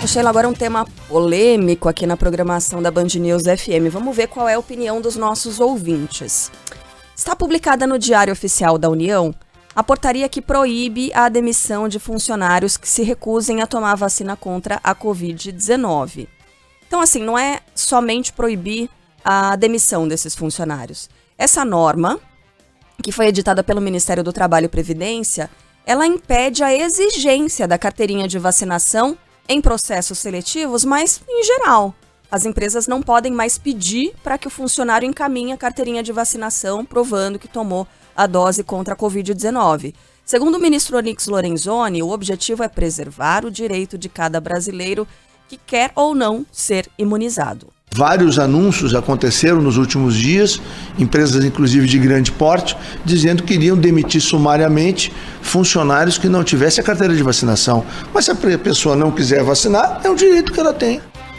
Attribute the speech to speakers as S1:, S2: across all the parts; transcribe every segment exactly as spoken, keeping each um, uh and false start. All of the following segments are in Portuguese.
S1: Sheila, agora um tema polêmico aqui na programação da Band News F M. Vamos ver qual é a opinião dos nossos ouvintes. Está publicada no Diário Oficial da União a portaria que proíbe a demissão de funcionários que se recusem a tomar a vacina contra a covid dezenove. Então, assim, não é somente proibir a demissão desses funcionários. Essa norma, que foi editada pelo Ministério do Trabalho e Previdência, ela impede a exigência da carteirinha de vacinação em processos seletivos, mas em geral. As empresas não podem mais pedir para que o funcionário encaminhe a carteirinha de vacinação provando que tomou a dose contra a covid dezenove. Segundo o ministro Onyx Lorenzoni, o objetivo é preservar o direito de cada brasileiro que quer ou não ser imunizado.
S2: Vários anúncios aconteceram nos últimos dias, empresas inclusive de grande porte, dizendo que iriam demitir sumariamente funcionários que não tivessem a carteira de vacinação. Mas se a pessoa não quiser vacinar, é um direito que ela tem.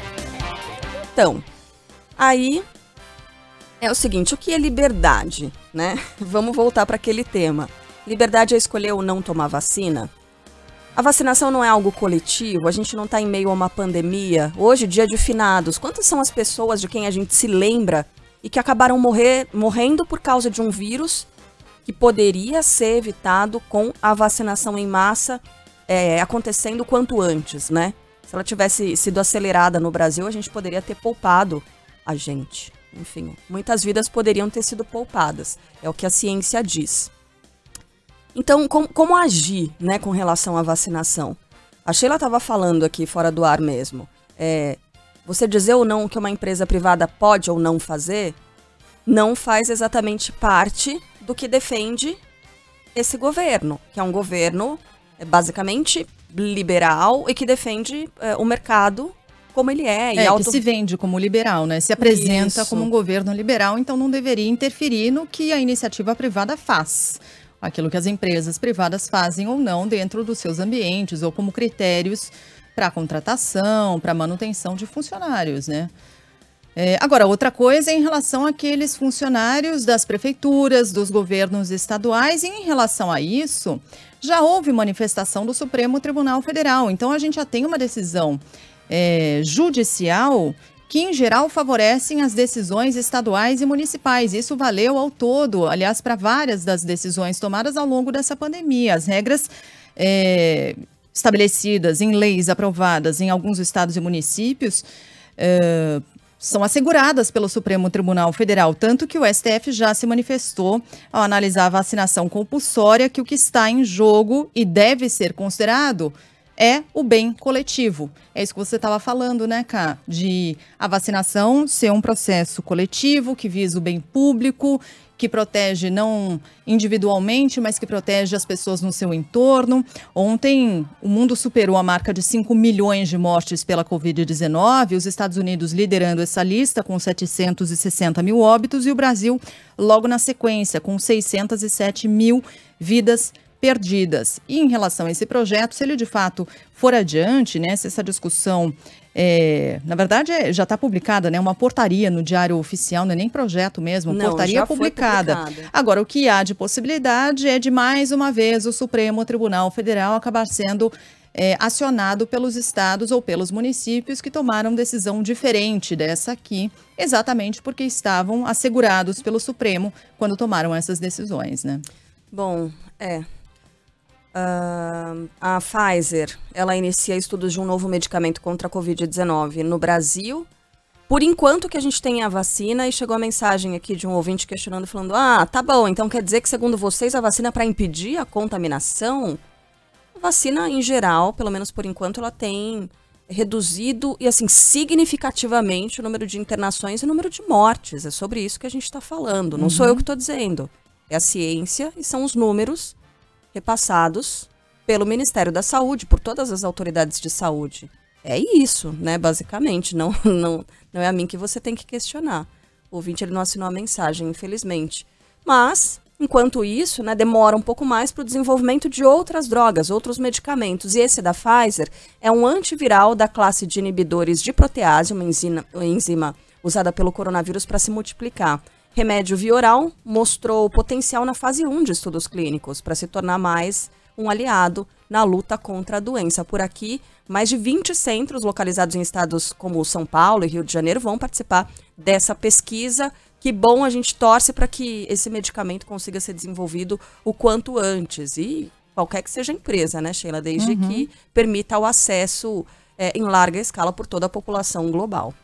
S1: Então, aí é o seguinte, o que é liberdade, né? Vamos voltar para aquele tema. Liberdade é escolher ou não tomar vacina? A vacinação não é algo coletivo, a gente não está em meio a uma pandemia. Hoje, dia de finados, quantas são as pessoas de quem a gente se lembra e que acabaram morrer, morrendo por causa de um vírus que poderia ser evitado com a vacinação em massa é, acontecendo quanto antes, né? Se ela tivesse sido acelerada no Brasil, a gente poderia ter poupado a gente. Enfim, muitas vidas poderiam ter sido poupadas, é o que a ciência diz. Então, com, como agir, né, com relação à vacinação? A Sheila estava falando aqui fora do ar mesmo. É, você dizer ou não que uma empresa privada pode ou não fazer, não faz exatamente parte do que defende esse governo, que é um governo é, basicamente liberal e que defende é, o mercado como ele é.
S3: É,
S1: e auto...
S3: que se vende como liberal, né? Se apresenta
S1: Isso.
S3: como um governo liberal, então não deveria interferir no que a iniciativa privada faz. Aquilo que as empresas privadas fazem ou não dentro dos seus ambientes ou como critérios para contratação, para manutenção de funcionários, né? É, agora, outra coisa é em relação àqueles funcionários das prefeituras, dos governos estaduais, e em relação a isso, já houve manifestação do Supremo Tribunal Federal. Então, a gente já tem uma decisão é, judicial que, em geral, favorecem as decisões estaduais e municipais. Isso valeu ao todo, aliás, para várias das decisões tomadas ao longo dessa pandemia. As regras é, estabelecidas em leis aprovadas em alguns estados e municípios é, são asseguradas pelo Supremo Tribunal Federal, tanto que o S T F já se manifestou ao analisar a vacinação compulsória, que o que está em jogo e deve ser considerado é o bem coletivo. É isso que você estava falando, né, Ká? De a vacinação ser um processo coletivo que visa o bem público, que protege não individualmente, mas que protege as pessoas no seu entorno. Ontem, o mundo superou a marca de cinco milhões de mortes pela covid dezenove, os Estados Unidos liderando essa lista com setecentos e sessenta mil óbitos e o Brasil logo na sequência com seiscentos e sete mil vidas perdidas. E em relação a esse projeto, se ele de fato for adiante, né, se essa discussão, é, na verdade é, já está publicada, né, uma portaria no Diário Oficial, não é nem projeto mesmo,
S1: não,
S3: portaria
S1: já
S3: publicada.
S1: foi publicada.
S3: Agora, o que há de possibilidade é de, mais uma vez, o Supremo Tribunal Federal acabar sendo é, acionado pelos estados ou pelos municípios que tomaram decisão diferente dessa aqui, exatamente porque estavam assegurados pelo Supremo quando tomaram essas decisões, né?
S1: Bom, é... Uh, a Pfizer, ela inicia estudos de um novo medicamento contra a covid dezenove no Brasil. Por enquanto que a gente tem a vacina, e chegou a mensagem aqui de um ouvinte questionando, falando, ah, tá bom, então quer dizer que segundo vocês a vacina é para impedir a contaminação? A vacina em geral, pelo menos por enquanto, ela tem reduzido, e assim, significativamente o número de internações e o número de mortes. É sobre isso que a gente está falando, não uhum. sou eu que estou dizendo. É a ciência e são os números repassados pelo Ministério da Saúde, por todas as autoridades de saúde. É isso, né, basicamente. Não, não, não é a mim que você tem que questionar. O ouvinte, ele não assinou a mensagem, infelizmente. Mas, enquanto isso, né, demora um pouco mais para o desenvolvimento de outras drogas, outros medicamentos. E esse da Pfizer é um antiviral da classe de inibidores de protease, uma enzima, uma enzima usada pelo coronavírus para se multiplicar. Remédio via oral mostrou potencial na fase um de estudos clínicos para se tornar mais um aliado na luta contra a doença. Por aqui, mais de vinte centros localizados em estados como São Paulo e Rio de Janeiro vão participar dessa pesquisa. Que bom, a gente torce para que esse medicamento consiga ser desenvolvido o quanto antes. E qualquer que seja a empresa, né, Sheila? Desde uhum. que permita o acesso é, em larga escala por toda a população global.